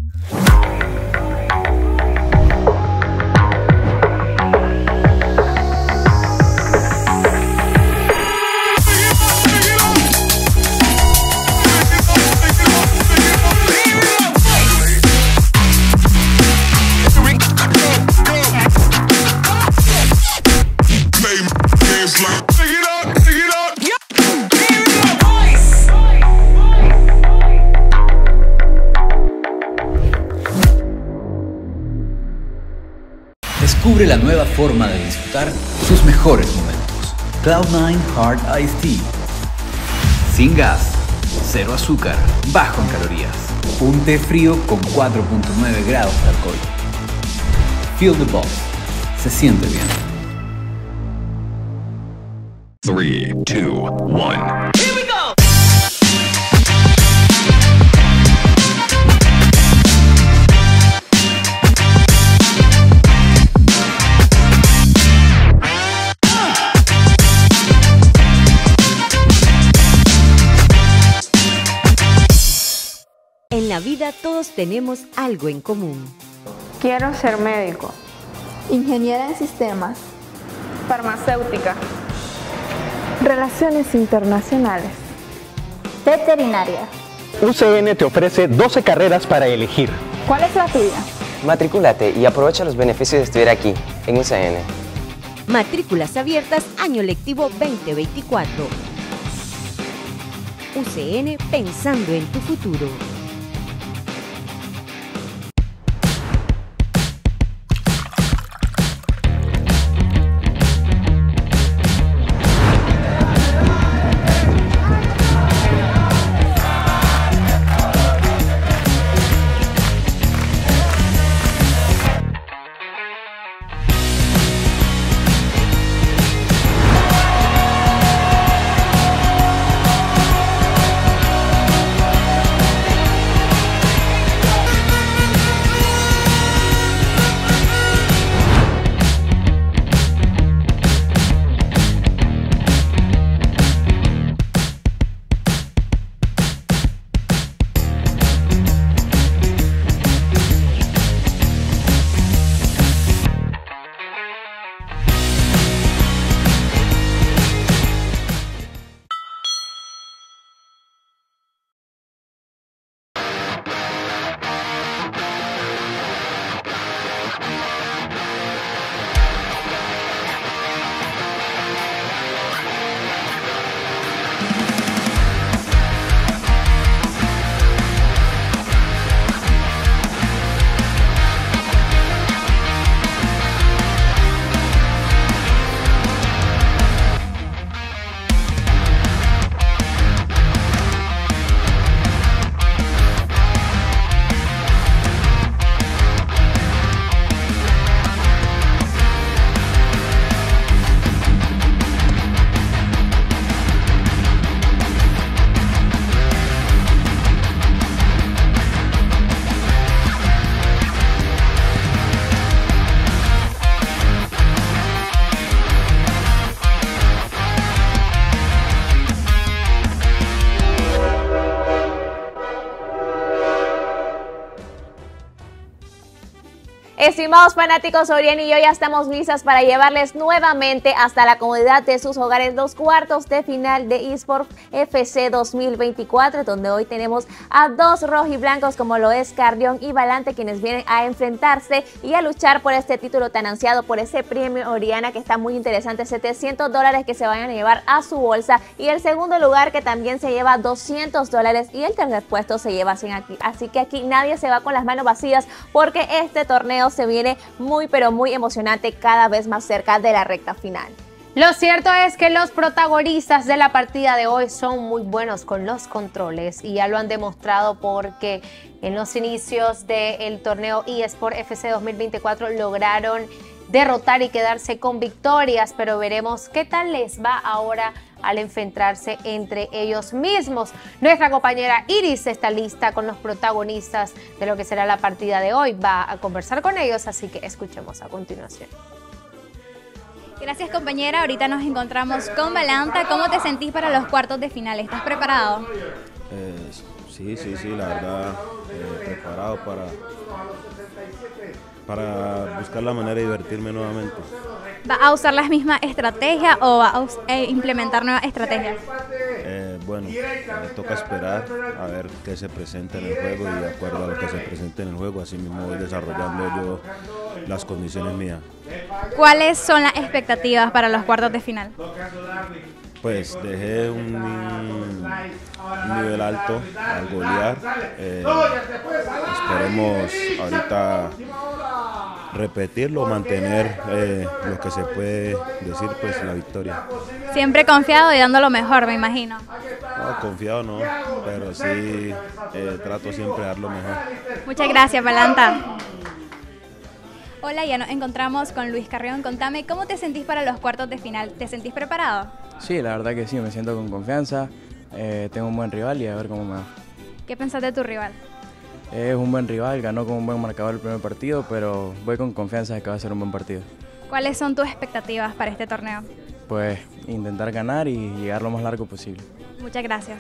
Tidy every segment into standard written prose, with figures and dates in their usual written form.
Descubre la nueva forma de disfrutar sus mejores momentos. Cloud9 Hard Iced Tea. Sin gas, cero azúcar, bajo en calorías. Un té frío con 4.9 grados de alcohol. Feel the buzz. Se siente bien. 3, 2, 1. En la vida todos tenemos algo en común. Quiero ser médico, ingeniera en sistemas, farmacéutica, relaciones internacionales, veterinaria. UCN te ofrece 12 carreras para elegir. ¿Cuál es la tuya? Matricúlate y aprovecha los beneficios de estudiar aquí, en UCN. Matrículas abiertas año lectivo 2024. UCN, pensando en tu futuro. Estimados fanáticos, Oriana y yo ya estamos listas para llevarles nuevamente hasta la comodidad de sus hogares los cuartos de final de eSport FC 2024, donde hoy tenemos a dos rojiblancos como lo es Carrión y Valante, quienes vienen a enfrentarse y a luchar por este título tan ansiado, por ese premio Oriana que está muy interesante, $700 que se vayan a llevar a su bolsa, y el segundo lugar que también se lleva $200 y el tercer puesto se lleva 100 aquí. Así que aquí nadie se va con las manos vacías, porque este torneo se viene muy pero muy emocionante, cada vez más cerca de la recta final. Lo cierto es que los protagonistas de la partida de hoy son muy buenos con los controles y ya lo han demostrado, porque en los inicios del torneo eSport FC 2024 lograron derrotar y quedarse con victorias, pero veremos qué tal les va ahora al enfrentarse entre ellos mismos. Nuestra compañera Iris está lista con los protagonistas de lo que será la partida de hoy. Va a conversar con ellos, así que escuchemos a continuación. Gracias, compañera. Ahorita nos encontramos con Valanta. ¿Cómo te sentís para los cuartos de final? ¿Estás preparado? Sí, la verdad, preparado para buscar la manera de divertirme nuevamente. ¿Va a usar las mismas estrategias o va a implementar nuevas estrategias? Bueno, me toca esperar a ver qué se presenta en el juego y de acuerdo a lo que se presente en el juego, así mismo voy desarrollando yo las condiciones mías. ¿Cuáles son las expectativas para los cuartos de final? Pues dejé un nivel alto al golear. Esperemos ahorita repetirlo, mantener lo que se puede decir, pues la victoria. Siempre confiado y dando lo mejor, me imagino. No, confiado no, pero sí trato siempre de dar lo mejor. Muchas gracias, Balanta. Hola, ya nos encontramos con Luis Carrión. Contame, ¿cómo te sentís para los cuartos de final? ¿Te sentís preparado? Sí, la verdad que sí, me siento con confianza. Tengo un buen rival y a ver cómo me va. ¿Qué pensás de tu rival? Es un buen rival, ganó con un buen marcador el primer partido, pero voy con confianza de que va a ser un buen partido. ¿Cuáles son tus expectativas para este torneo? Pues intentar ganar y llegar lo más largo posible. Muchas gracias.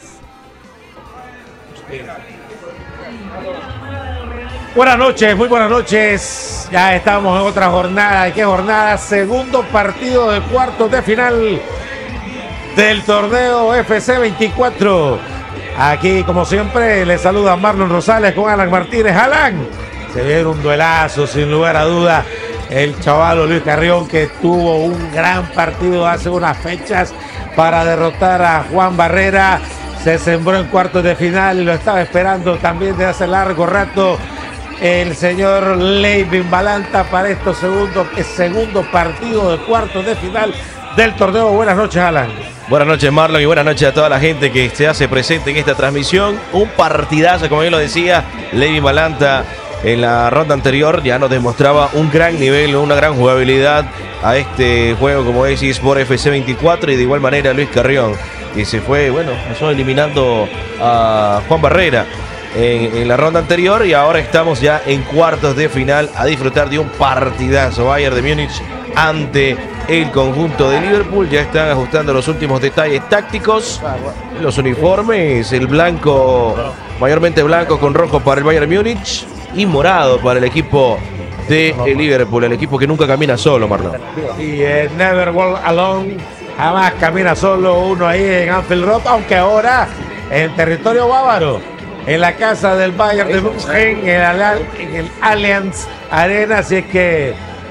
Buenas noches, muy buenas noches. Ya estamos en otra jornada. ¿Y qué jornada? Segundo partido de cuartos de final del torneo FC 24. Aquí, como siempre, les saluda Marlon Rosales con Alan Martínez. Alan, se viene un duelazo, sin lugar a duda. El chaval Luis Carrión, que tuvo un gran partido hace unas fechas para derrotar a Juan Barrera. Se sembró en cuartos de final y lo estaba esperando también desde hace largo rato el señor Leivin Balanta para estos segundo partido de cuartos de final del torneo. Buenas noches, Alan. Buenas noches, Marlon, y buenas noches a toda la gente que se hace presente en esta transmisión. Un partidazo, como bien lo decía Leivin Balanta en la ronda anterior, ya nos demostraba un gran nivel, una gran jugabilidad a este juego como es eSport FC 24, y de igual manera Luis Carrión, que se fue, bueno, pasó eliminando a Juan Barrera en la ronda anterior, y ahora estamos ya en cuartos de final a disfrutar de un partidazo. Bayern de Múnich ante el conjunto de Liverpool. Ya están ajustando los últimos detalles tácticos. Los uniformes, el blanco, mayormente blanco con rojo para el Bayern Múnich y morado para el equipo de Liverpool, el equipo que nunca camina solo, Marlon. Y Never Walk Alone, jamás camina solo uno ahí en Anfield Road, aunque ahora en territorio bávaro, en la casa del Bayern de München, en el Allianz Arena. Así es que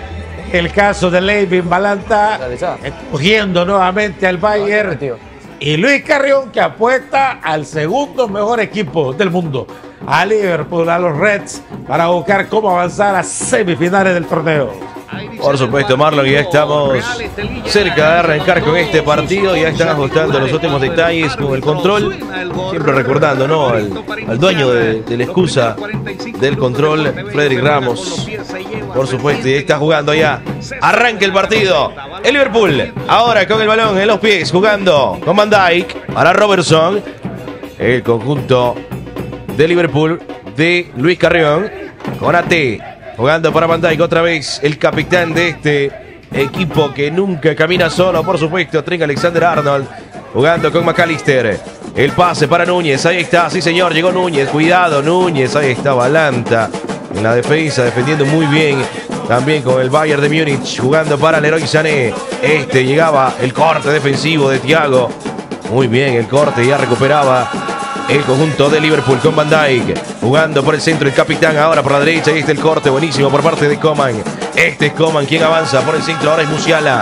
el caso de Leivin Balanta escogiendo nuevamente al Bayern, y Luis Carrión, que apuesta al segundo mejor equipo del mundo, a Liverpool, a los Reds, para buscar cómo avanzar a semifinales del torneo. Por supuesto, Marlon, ya estamos cerca de arrancar con este partido. Ya están ajustando los últimos detalles con el control, siempre recordando, ¿no?, al dueño de la excusa del control, Frederick Ramos. Por supuesto, y está jugando ya. Arranca el partido. El Liverpool ahora con el balón en los pies, jugando con Van Dijk para Robertson. El conjunto de Liverpool de Luis Carrión con AT. Jugando para Van Dijk otra vez, el capitán de este equipo que nunca camina solo, por supuesto, Trent Alexander-Arnold, jugando con McAllister. El pase para Núñez, ahí está, sí señor, llegó Núñez, cuidado Núñez, ahí está Balanta en la defensa, defendiendo muy bien, también con el Bayern de Múnich, jugando para Leroy Sané. Llegaba el corte defensivo de Thiago, muy bien el corte, ya recuperaba el conjunto de Liverpool con Van Dijk, jugando por el centro el capitán, ahora por la derecha. Ahí está el corte buenísimo por parte de Coman. Este es Coman quien avanza por el centro, ahora es Musiala,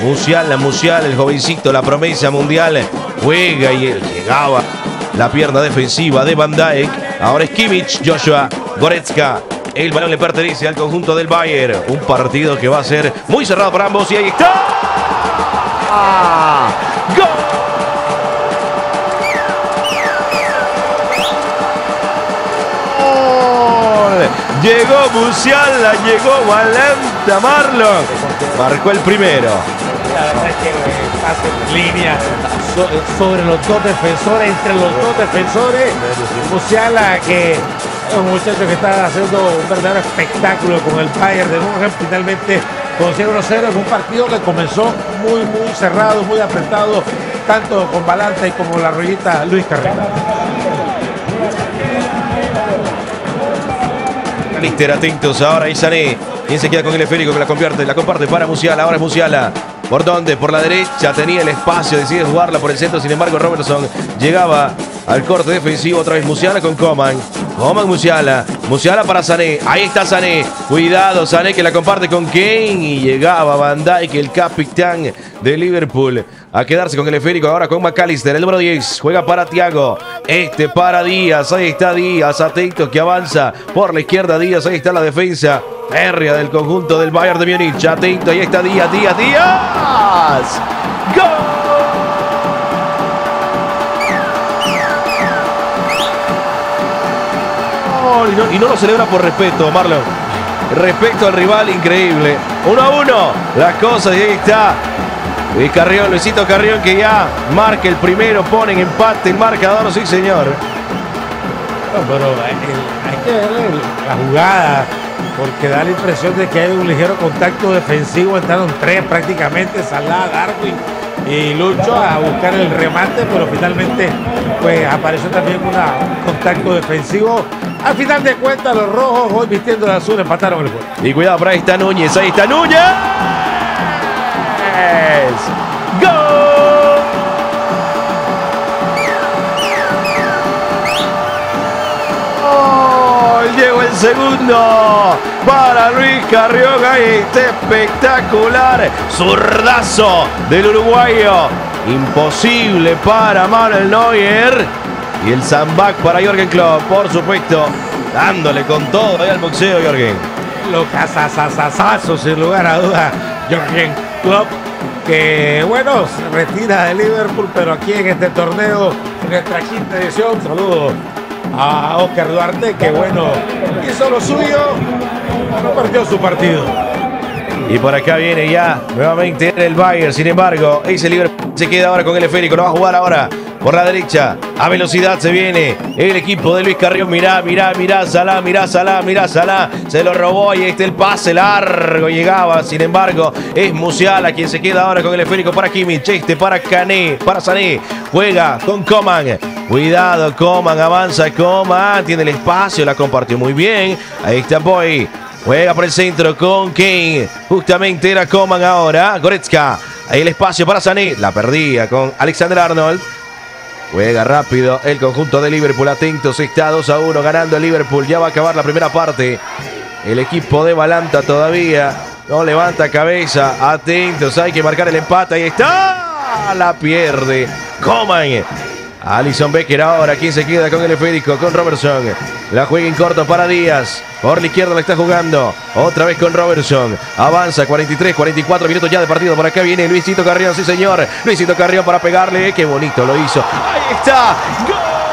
el jovencito, la promesa mundial, juega y llegaba la pierna defensiva de Van Dijk. Ahora es Kimmich, Joshua Goretzka, el balón le pertenece al conjunto del Bayern. Un partido que va a ser muy cerrado para ambos, y ahí está. ¡Gol! Llegó Musiala, llegó Balanta, Marlon. Marcó el primero. La verdad es que pase en línea sobre los dos defensores, entre los dos defensores. Musiala, que es un muchacho que está haciendo un verdadero espectáculo con el Bayern de München. Finalmente consigue 1-0 en un partido que comenzó muy cerrado, muy apretado, tanto con Balanta y como la rollita Luis Carrión. McAllister, atentos, ahora ahí Sané. ¿Quién se queda con el esférico que la comparte para Musiala? Ahora es Musiala. ¿Por dónde? Por la derecha, tenía el espacio, decide jugarla por el centro, sin embargo Robertson llegaba al corte defensivo, otra vez Musiala con Coman. Coman, Musiala para Sané, ahí está Sané, cuidado Sané que la comparte con Kane y llegaba Van Dijk, el capitán de Liverpool, a quedarse con el esférico ahora con McAllister, el número 10, juega para Thiago, para Díaz, ahí está Díaz, atento que avanza por la izquierda Díaz, ahí está la defensa férrea del conjunto del Bayern de Múnich, atento, ahí está Díaz, ¡gol! Y no lo celebra por respeto, Marlon. Respecto al rival, increíble. 1-1. Las cosas, y ahí está. Luisito Carrión que ya marca el primero, pone en empate el marcador, sí señor. No, pero hay que ver la jugada, porque da la impresión de que hay un ligero contacto defensivo. Entraron tres prácticamente, Salah, Darwin y Lucho a buscar el remate, pero finalmente pues apareció también un contacto defensivo. Al final de cuentas, los rojos, hoy vistiendo de azul, empataron el juego. Y cuidado, por ahí está Núñez, ¡gol! Llegó el segundo para Luis Carrión, ahí está espectacular, zurdazo del uruguayo, imposible para Manuel Neuer. Y el sandbag para Jürgen Klopp, por supuesto, dándole con todo ahí al boxeo, Jürgen. Lo cazazazazo, sin lugar a dudas, Jürgen Klopp, que bueno, se retira de Liverpool, pero aquí en este torneo, en nuestra quinta edición, saludos a Oscar Duarte, que bueno, hizo lo suyo, no perdió su partido. Y por acá viene ya nuevamente el Bayern, sin embargo, ese Liverpool se queda ahora con el esférico, lo va a jugar ahora por la derecha, a velocidad se viene el equipo de Luis Carrión, mirá Salah, se lo robó y este el pase largo, llegaba, sin embargo, es Musiala quien se queda ahora con el esférico para Kimmich, para Sané, juega con Coman, cuidado Coman, avanza Coman, tiene el espacio, la compartió muy bien, ahí está Boy, juega por el centro con Kane, justamente era Coman ahora, Goretzka, ahí el espacio para Sané, la perdía con Alexander-Arnold. Juega rápido el conjunto de Liverpool, atentos, está 2-1 ganando el Liverpool, ya va a acabar la primera parte. El equipo de Balanta todavía no levanta cabeza, atentos, hay que marcar el empate, ahí está, la pierde Coman. Alisson Becker ahora, quien se queda con el esférico, con Robertson, la juega en corto para Díaz, por la izquierda la está jugando, otra vez con Robertson, avanza 44 minutos ya de partido, por acá viene Luisito Carrión, sí señor, Luisito Carrión para pegarle, qué bonito lo hizo, ahí está, ¡gol!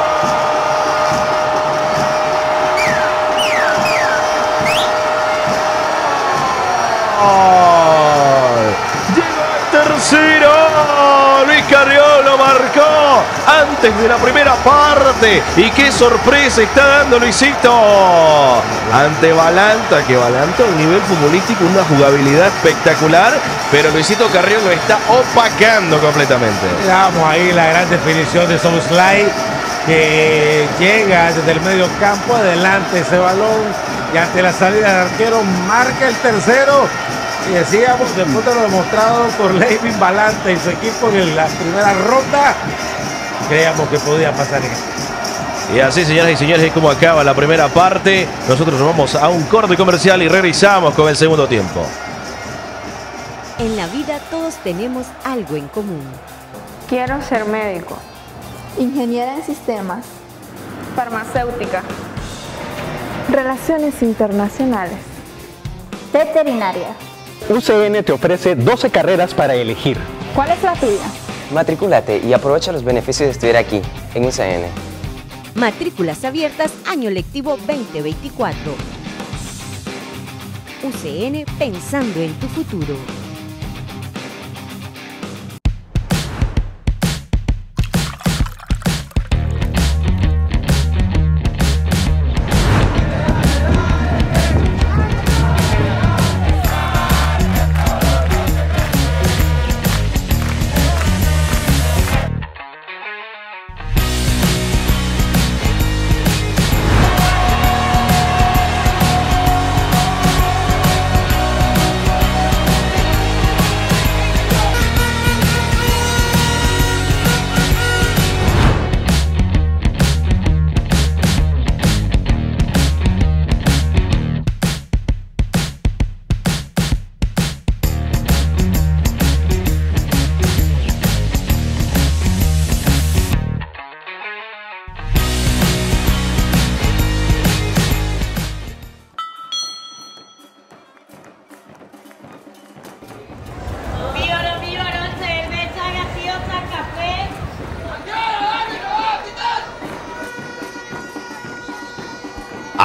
Llegó el tercero, Luis Carrión lo marcó antes de la primera parte. Y qué sorpresa está dando Luisito ante Balanta, que Balanta a un nivel futbolístico, una jugabilidad espectacular, pero Luisito Carrión lo está opacando completamente. Veamos ahí la gran definición de Szoboszlai, que llega desde el medio campo, adelante ese balón y ante la salida del arquero marca el tercero. Y decíamos, después de lo demostrado por Leivin Balanta y su equipo en la primera ronda, creíamos que podía pasar en esto. Y así, señoras y señores, es como acaba la primera parte. Nosotros nos vamos a un corte comercial y regresamos con el segundo tiempo. En la vida todos tenemos algo en común. Quiero ser médico, Ingeniera en sistemas. farmacéutica, relaciones internacionales, Veterinaria. UCN te ofrece 12 carreras para elegir. ¿Cuál es la tuya? Matricúlate y aprovecha los beneficios de estudiar aquí, en UCN. Matrículas abiertas año lectivo 2024. UCN pensando en tu futuro.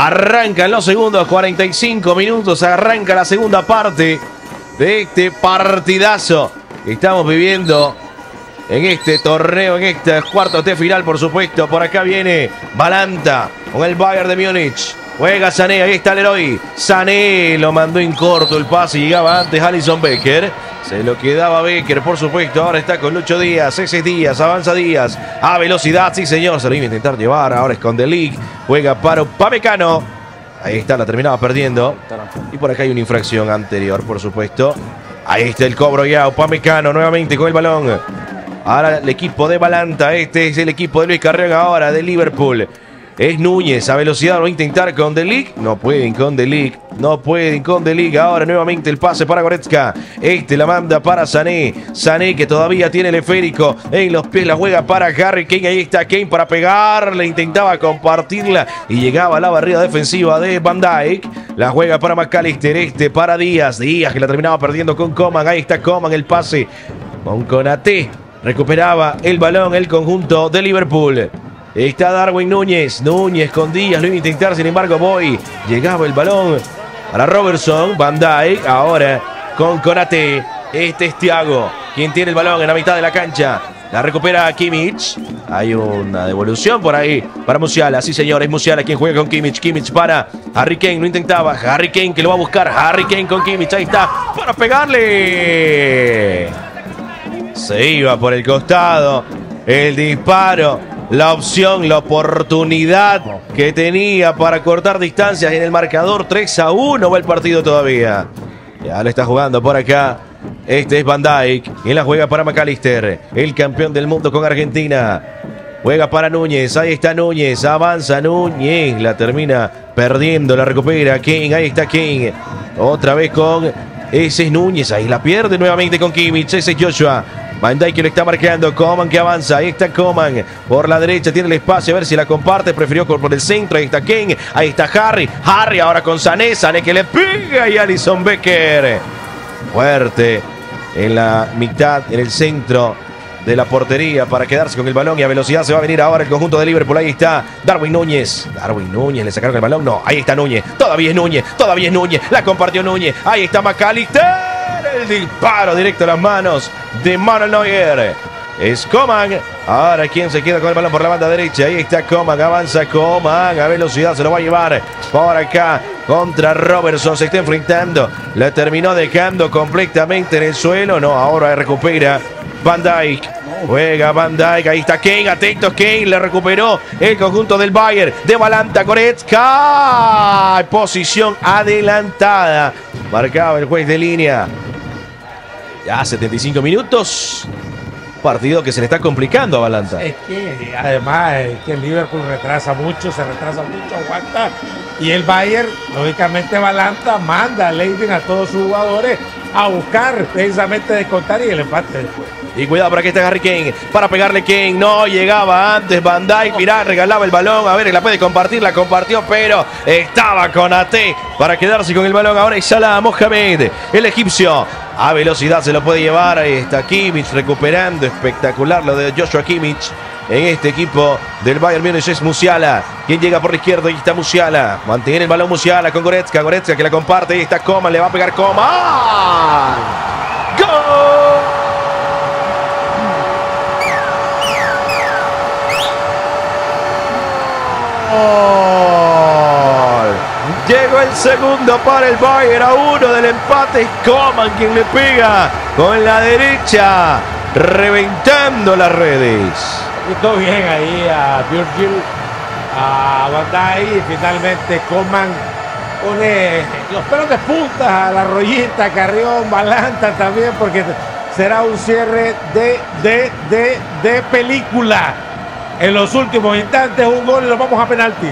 Arrancan los segundos, 45 minutos, arranca la segunda parte de este partidazo que estamos viviendo en este torneo, en este cuartos de final, por supuesto. Por acá viene Balanta con el Bayern de Múnich. Juega Sané, ahí está Leroy. Sané lo mandó en corto el pase, llegaba antes Alisson Becker. Se lo quedaba Becker, por supuesto. Ahora está con Lucho Díaz, ese Díaz, avanza Díaz. A velocidad, sí señor, se lo iba a intentar llevar. Ahora es con De Ligt. Juega para Upamecano. Ahí está, la terminaba perdiendo. Y por acá hay una infracción anterior, por supuesto. Ahí está el cobro ya, Upamecano nuevamente con el balón. Ahora el equipo de Balanta, este es el equipo de Luis Carrión ahora, de Liverpool. Es Núñez, a velocidad lo va a intentar con De Ligt. No pueden con De Ligt, no pueden con De Ligt. Ahora nuevamente el pase para Goretzka. Este la manda para Sané. Sané que todavía tiene el esférico en los pies, la juega para Harry Kane. Ahí está Kane para pegarle, intentaba compartirla y llegaba a la barrera defensiva de Van Dijk. La juega para McAllister, este para Díaz. Díaz que la terminaba perdiendo con Coman. Ahí está Coman, el pase con Konaté. Recuperaba el balón el conjunto de Liverpool. Está Darwin Núñez. Núñez con Díaz. Lo iba a intentar, sin embargo, Boy. Llegaba el balón para Robertson. Van Dijk. Ahora con Konaté. Este es Thiago, quien tiene el balón en la mitad de la cancha. La recupera Kimmich. Hay una devolución por ahí para Musiala. Sí, señor, es Musiala quien juega con Kimmich. Kimmich para Harry Kane. Lo intentaba. Harry Kane que lo va a buscar. Harry Kane con Kimmich. Ahí está. Para pegarle. Se iba por el costado. El disparo. La opción, la oportunidad que tenía para cortar distancias en el marcador. 3-1 va el partido todavía. Ya lo está jugando por acá. Este es Van Dijk. Y la juega para McAllister, el campeón del mundo con Argentina. Juega para Núñez. Ahí está Núñez. Avanza Núñez. La termina perdiendo. La recupera King. Ahí está King. Otra vez con ese es Núñez. Ahí la pierde nuevamente con Kimmich. Ese es Joshua. Van Dijk que lo está marcando. Coman que avanza. Ahí está Coman. Por la derecha tiene el espacio. A ver si la comparte. Prefirió por el centro. Ahí está Kane. Ahí está Harry. Harry ahora con Sané. Sané que le pega. Y Alisson Becker. Fuerte. En la mitad. En el centro de la portería. Para quedarse con el balón. Y a velocidad se va a venir ahora el conjunto de Liverpool. Ahí está Darwin Núñez. Darwin Núñez. Le sacaron el balón. No. Ahí está Núñez. Todavía es Núñez. Todavía es Núñez. La compartió Núñez. Ahí está McAllister. El disparo directo a las manos de Manuel Neuer. Es Coman. Ahora quien se queda con el balón por la banda derecha. Ahí está Coman. Avanza Coman. A velocidad se lo va a llevar por acá contra Robertson. Se está enfrentando. La terminó dejando completamente en el suelo. No, ahora recupera Van Dijk. Juega Van Dijk. Ahí está Kane. Atentos, Kane. Le recuperó el conjunto del Bayern. De Balanta, Goretzka. Posición adelantada. Marcaba el juez de línea. Ya 75 minutos. Partido que se le está complicando a Balanta. Es que además es que el Liverpool retrasa mucho, aguanta. Y el Bayern, lógicamente Balanta manda a Leiden a todos sus jugadores a buscar precisamente descontar y el empate después. Y cuidado por aquí está Harry Kane. Para pegarle Kane. No llegaba antes Van Dijk. Mirá, regalaba el balón. A ver, la puede compartir. La compartió, pero estaba con AT para quedarse con el balón. Ahora es Salah Mohamed, el egipcio. A velocidad se lo puede llevar. Ahí está Kimmich recuperando. Espectacular lo de Joshua Kimmich. En este equipo del Bayern Múnich es Musiala. Quien llega por la izquierda. Ahí está Musiala. Mantiene el balón Musiala con Goretzka. Goretzka que la comparte. Ahí está Coman. Le va a pegar Coman. ¡Gol! Llegó el segundo para el Bayern, a uno del empate. Coman quien le pega con la derecha, reventando las redes. Quitó bien ahí a Virgil, a Van Dijk, y finalmente Coman pone los pelos de punta a la Rollita, Carrión, Balanta también, porque será un cierre de película. En los últimos instantes un gol y lo vamos a penalti.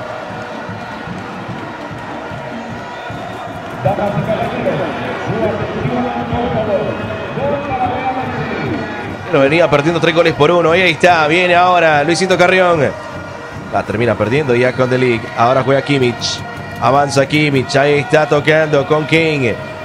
Bueno, venía perdiendo 3-1. Ahí está, viene ahora Luisito Carrión. La termina perdiendo ya con De Ligt. Ahora juega Kimmich. Avanza Kimmich. Ahí está tocando con King.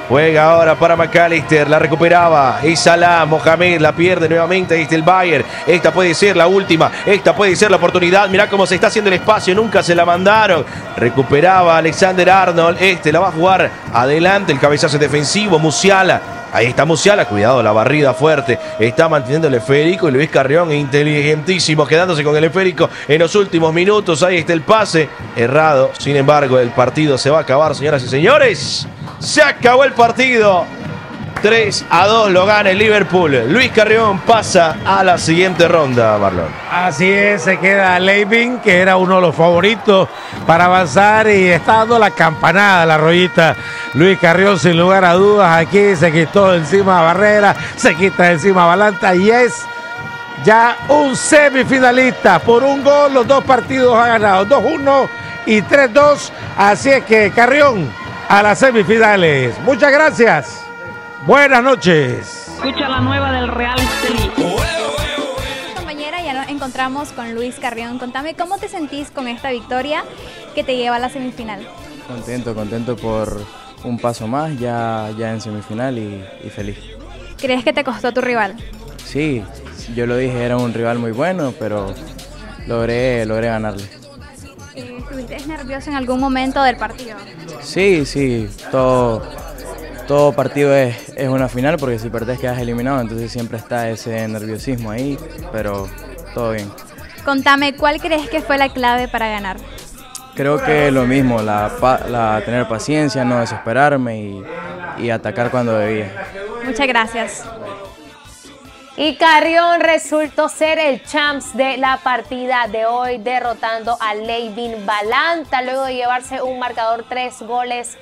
Juega ahora para McAllister, la recuperaba. Y Salah, Mohamed la pierde nuevamente. Ahí está el Bayern. Esta puede ser la última. Esta puede ser la oportunidad. Mirá cómo se está haciendo el espacio. Nunca se la mandaron. Recuperaba Alexander Arnold. La va a jugar adelante. El cabezazo defensivo. Musiala. Ahí está Musiala, cuidado, la barrida fuerte. Está manteniendo el esférico y Luis Carrión, inteligentísimo, quedándose con el esférico en los últimos minutos. Ahí está el pase, errado. Sin embargo, el partido se va a acabar, señoras y señores. Se acabó el partido. 3-2 lo gana el Liverpool. Luis Carrión pasa a la siguiente ronda, Marlon. Así es, se queda Leibin, que era uno de los favoritos para avanzar y está dando la campanada, la rollita. Luis Carrión, sin lugar a dudas, aquí se quitó de encima Barrera, se quita de encima Balanta y es ya un semifinalista. Por un gol, los dos partidos ha ganado, 2-1 y 3-2. Así es que Carrión a las semifinales. Muchas gracias. Buenas noches. Escucha la nueva del Real Estelí. Compañera, ya nos encontramos con Luis Carrión. Contame, ¿cómo te sentís con esta victoria que te lleva a la semifinal? Contento por un paso más ya en semifinal y feliz. ¿Crees que te costó tu rival? Sí, yo lo dije, era un rival muy bueno, pero logré ganarle. ¿Estuviste nervioso en algún momento del partido? Sí, todo partido es una final, porque si perdés quedas eliminado, entonces siempre está ese nerviosismo ahí, pero todo bien. Contame, ¿cuál crees que fue la clave para ganar? Creo que lo mismo, tener paciencia, no desesperarme y atacar cuando debía. Muchas gracias. Y Carrión resultó ser el champs de la partida de hoy, derrotando a Leibin Balanta luego de llevarse un marcador 3-2.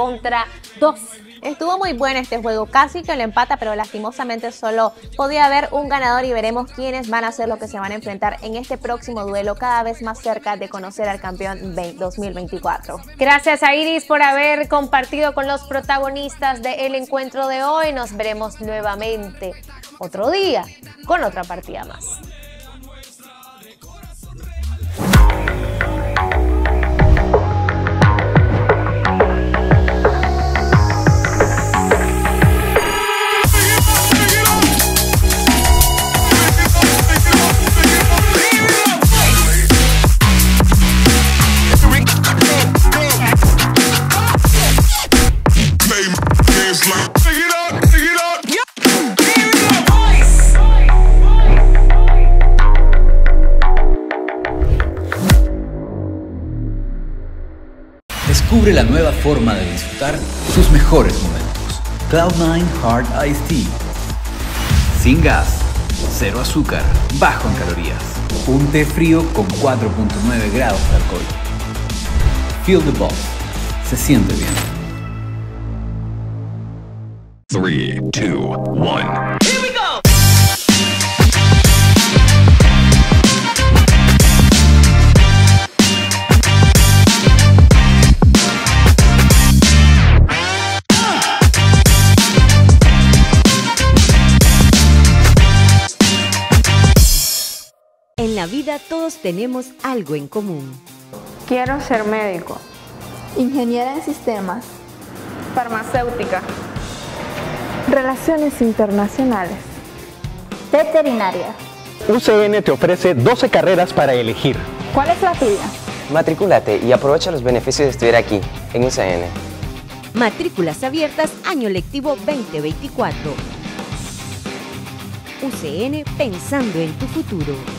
Estuvo muy bueno este juego, casi que lo empata, pero lastimosamente solo podía haber un ganador y veremos quiénes van a ser los que se van a enfrentar en este próximo duelo, cada vez más cerca de conocer al campeón 2024. Gracias a Iris por haber compartido con los protagonistas del encuentro de hoy. Nos veremos nuevamente otro día con otra partida más. Descubre la nueva forma de disfrutar sus mejores momentos. Cloud9 Hard Iced Tea. Sin gas, cero azúcar, bajo en calorías. Un té frío con 4.9 grados de alcohol. Feel the buzz. Se siente bien. 3, 2, 1. En la vida todos tenemos algo en común. Quiero ser médico, Ingeniera en sistemas. farmacéutica, relaciones internacionales, Veterinaria. UCN te ofrece 12 carreras para elegir. ¿Cuál es la tuya? Matricúlate y aprovecha los beneficios de estudiar aquí, en UCN. Matrículas abiertas año lectivo 2024. UCN, pensando en tu futuro.